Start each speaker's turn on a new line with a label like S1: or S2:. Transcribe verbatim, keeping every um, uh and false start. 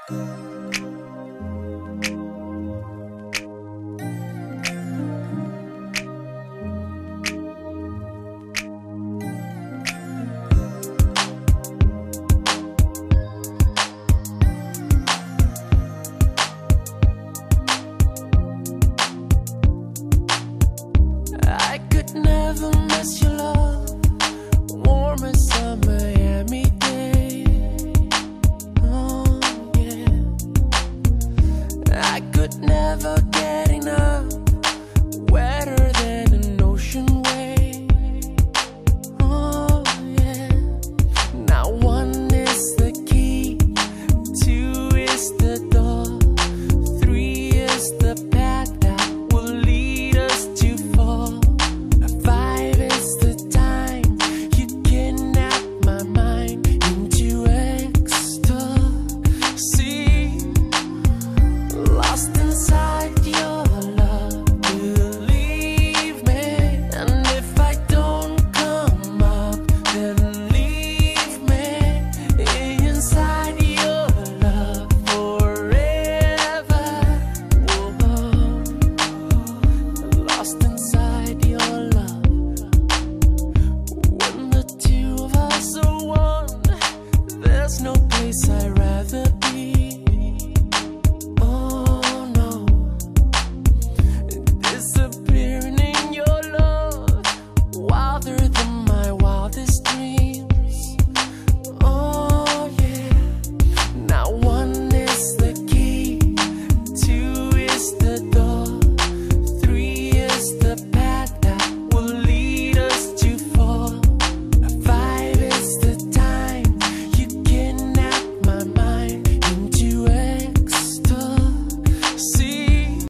S1: Never miss your love, warm as a Miami day. Oh yeah, I could never get enough, wetter than an ocean wave. Oh yeah, now one is the key, two is the door, three is the path that will lead us to fall. There's no place I'd rather